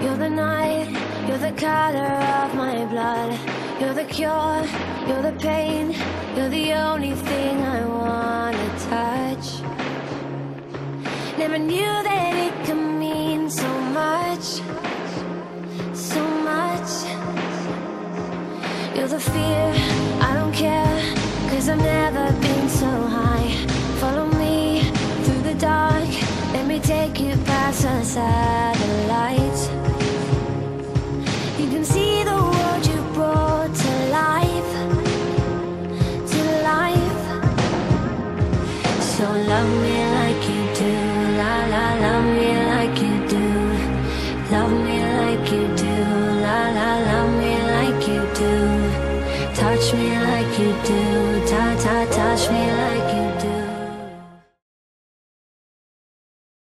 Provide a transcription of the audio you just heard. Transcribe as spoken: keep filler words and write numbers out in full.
You're the night, you're the color of my blood. You're the cure, you're the pain. You're the only thing I wanna touch. Never knew that it could mean so much, so much. You're the fear, I don't care, 'cause I've never been so high. Follow me through the dark, let me take you past the satellites. You can see the world you brought to life, to life. So love me like you do, la la, love me like you do. Love me like you do, la la, love me like you do. Touch me like you do, ta ta, touch me like